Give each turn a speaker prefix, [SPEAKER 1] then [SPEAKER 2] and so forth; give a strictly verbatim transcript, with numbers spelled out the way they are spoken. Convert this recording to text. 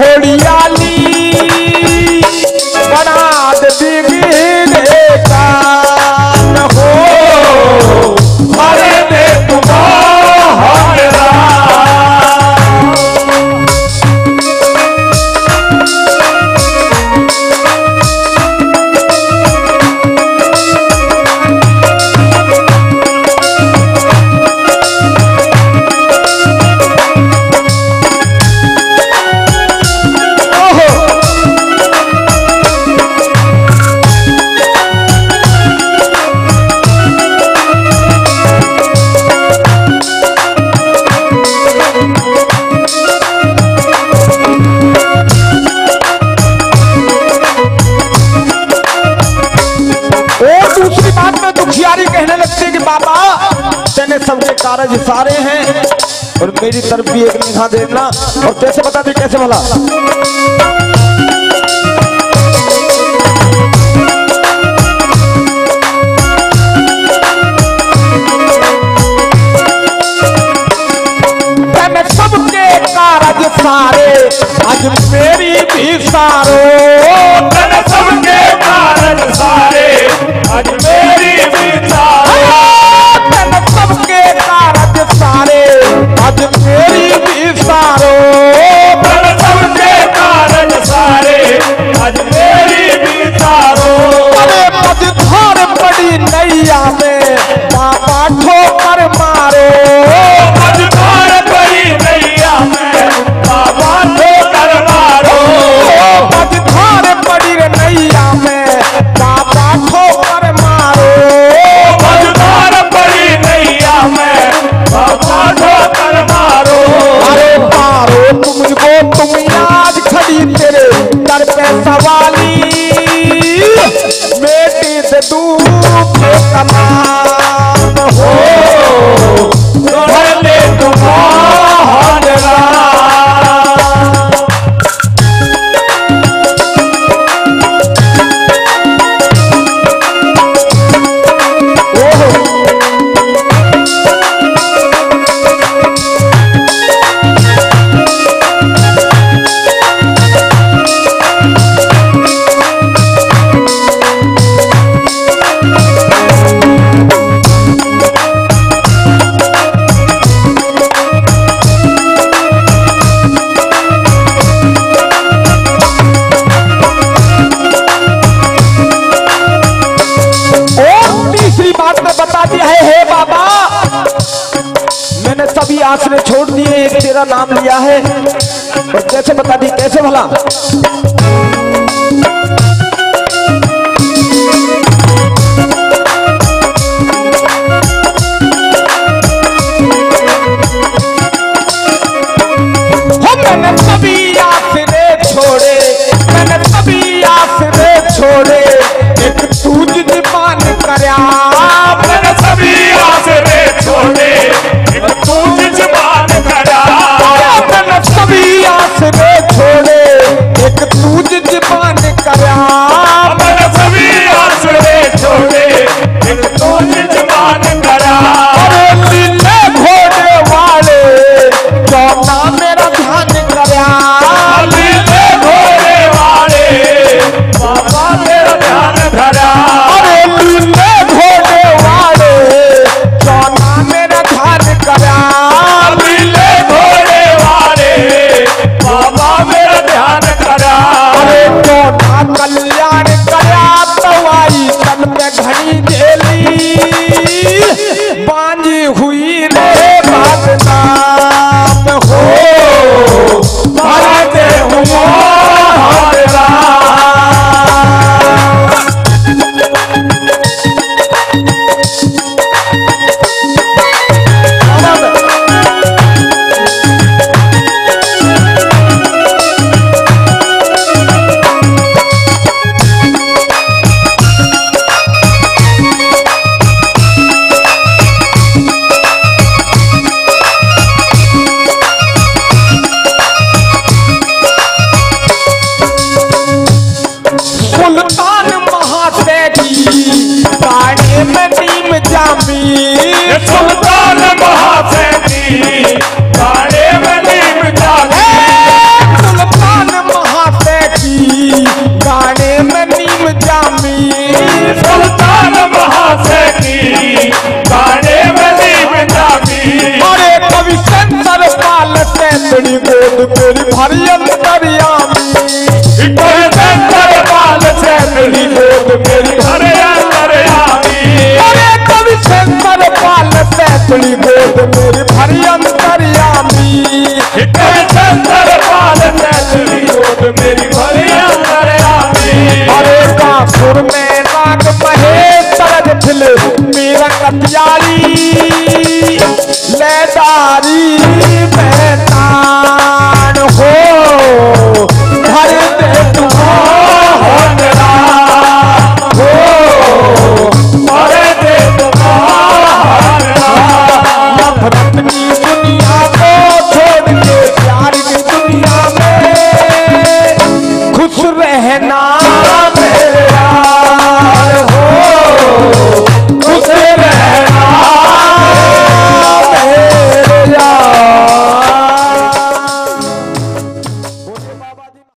[SPEAKER 1] घोड़ियाली बना दे कान हो
[SPEAKER 2] अरे दे तुम्हारा
[SPEAKER 1] कहने लगते कि बाबा तेने सबके कारज सारे हैं और मेरी तरफ भी एक निगाह देना। और कैसे बता दी, कैसे भला? तेने सबके कारज सारे आज मेरी भी सारो,
[SPEAKER 2] तेने सबके कारज सारे आज मेरी भी सारो,
[SPEAKER 1] तेने सबके कारज सारे आज मेरी भी सारो,
[SPEAKER 2] तेने सबके कारज सारे आज मेरी भी सारो।
[SPEAKER 1] अरे मझधार पड़ी नैया में बाबा ठोकर मारो,
[SPEAKER 2] मझधार पड़ी नैया में बाबा ठोकर मारो,
[SPEAKER 1] मझधार पड़ी नैया में बाबा ठोकर मारो,
[SPEAKER 2] मझधार पड़ी नैया में बाबा ठोकर मारो।
[SPEAKER 1] अरे मारो तुमको तुम आज खड़ी तेरे दर पे सवाली, बेटी से दूर कमान हो
[SPEAKER 2] घर ले तुम्हारा
[SPEAKER 1] सभी आसरे छोड़ दिए, एक तेरा नाम लिया है। और कैसे बता दी, कैसे भला? हो मैंने सभी आसरे छोड़े, मैंने सभी आसरे छोड़े, एक तुझ दीवान करया,
[SPEAKER 2] मैंने सभी आसरे छोड़े तुझ जबान करा,
[SPEAKER 1] मैंने सभी आसरे छोड़े एक तुझ जबान करा,
[SPEAKER 2] मैंने सभी आसरे छोड़े एक तुझ जबान करा।
[SPEAKER 1] अरे लीले घोड़े वाले चौथा मेरा ध्यान करा,
[SPEAKER 2] लीले घोड़े वाले बाबा मेरा ध्यान धरा,
[SPEAKER 1] अरे लीले घोड़े वाले चौथा मेरा ध्यान करा,
[SPEAKER 2] लीले घोड़े वाले बाबा मेरा ध्यान करा।
[SPEAKER 1] अरे चौथा कल्याण करा तो आई तन में घड़ी जेली, बांझी हुई रे बदनाम हो
[SPEAKER 2] भरते हुआ
[SPEAKER 1] सुल्तान महासेठी पाने में नीम जामी,
[SPEAKER 2] सुल्तान महासेठी गाने में नीम जामी,
[SPEAKER 1] सुल्तान
[SPEAKER 2] मेरे